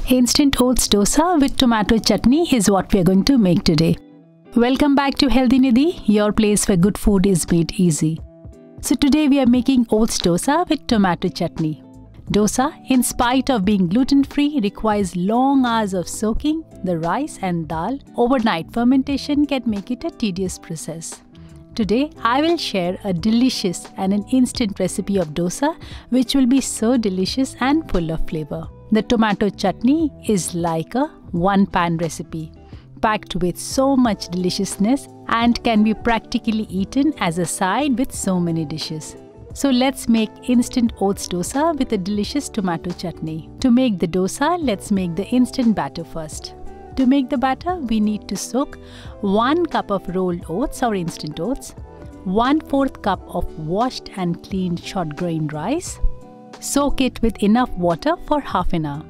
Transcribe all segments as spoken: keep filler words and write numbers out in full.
Instant oats dosa with tomato chutney is what we are going to make today. Welcome back to Healthy Nidhi, your place where good food is made easy. So today we are making oats dosa with tomato chutney. Dosa, in spite of being gluten-free, requires long hours of soaking the rice and dal. Overnight fermentation can make it a tedious process. Today, I will share a delicious and an instant recipe of dosa which will be so delicious and full of flavor. The tomato chutney is like a one-pan recipe, packed with so much deliciousness and can be practically eaten as a side with so many dishes. So let's make instant oats dosa with a delicious tomato chutney. To make the dosa, let's make the instant batter first. To make the batter, we need to soak one cup of rolled oats or instant oats, one fourth cup of washed and cleaned short grain rice. Soak it with enough water for half an hour.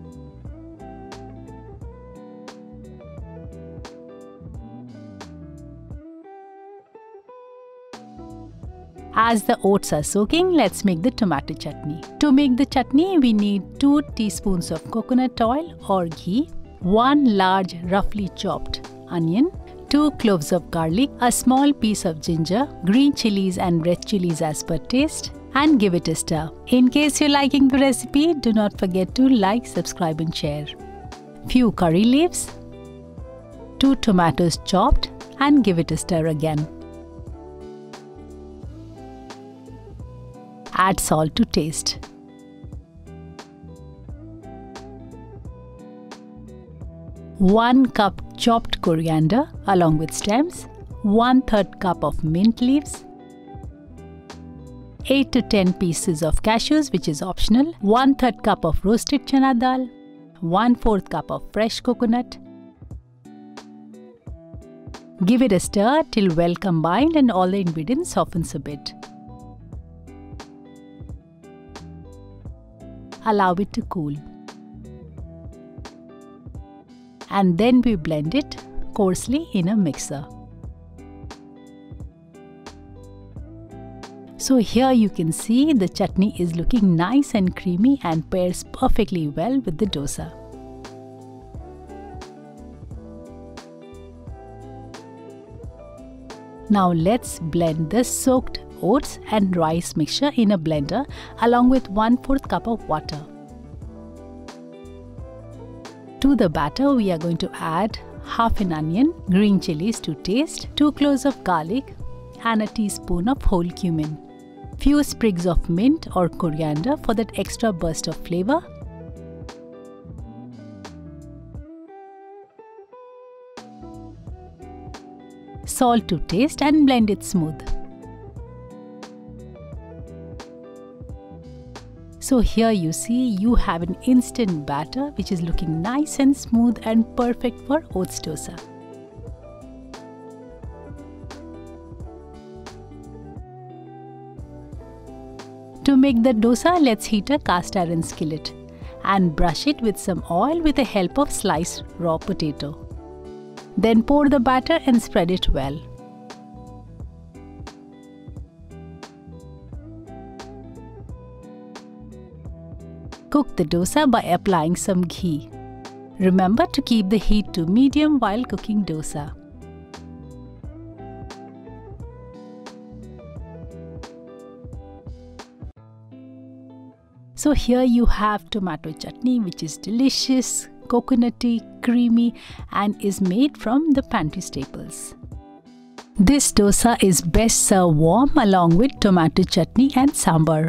As the oats are soaking, let's make the tomato chutney. To make the chutney, we need two teaspoons of coconut oil or ghee, one large roughly chopped onion, two cloves of garlic, a small piece of ginger, green chilies and red chilies as per taste, and give it a stir. In case you're liking the recipe, do not forget to like, subscribe and share. Few curry leaves, two tomatoes chopped, and give it a stir again. Add salt to taste. one cup chopped coriander along with stems, one third cup of mint leaves, eight to ten pieces of cashews which is optional, one third cup of roasted chana dal, one fourth cup of fresh coconut. Give it a stir till well combined and all the ingredients softens a bit. Allow it to cool. And then we blend it coarsely in a mixer. So here you can see the chutney is looking nice and creamy and pairs perfectly well with the dosa. Now let's blend the soaked oats and rice mixture in a blender along with one fourth cup of water. To the batter, we are going to add half an onion, green chilies to taste, two cloves of garlic and a teaspoon of whole cumin. Few sprigs of mint or coriander for that extra burst of flavor. Salt to taste and blend it smooth. So here you see you have an instant batter which is looking nice and smooth and perfect for oats dosa. To make the dosa, let's heat a cast iron skillet and brush it with some oil with the help of sliced raw potato. Then pour the batter and spread it well. Cook the dosa by applying some ghee. Remember to keep the heat to medium while cooking dosa. So here you have tomato chutney which is delicious, coconutty, creamy and is made from the pantry staples. This dosa is best served warm along with tomato chutney and sambar.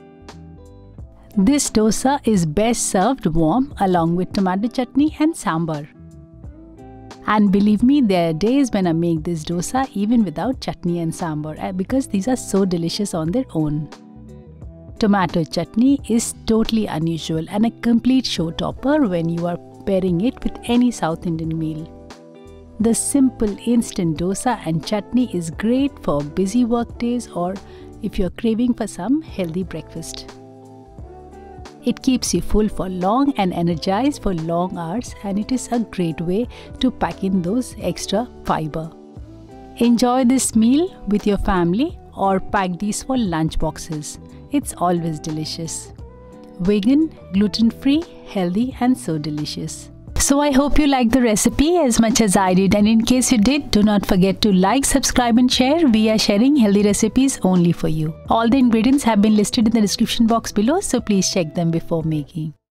This dosa is best served warm along with tomato chutney and sambar. And believe me, there are days when I make this dosa even without chutney and sambar because these are so delicious on their own. Tomato chutney is totally unusual and a complete showstopper when you are pairing it with any South Indian meal. The simple instant dosa and chutney is great for busy work days or if you're craving for some healthy breakfast. It keeps you full for long and energized for long hours and it is a great way to pack in those extra fiber. Enjoy this meal with your family or pack these for lunch boxes. It's always delicious. Vegan, gluten-free, healthy and so delicious. So I hope you liked the recipe as much as I did, and in case you did, do not forget to like, subscribe and share. We are sharing healthy recipes only for you. All the ingredients have been listed in the description box below, so please check them before making.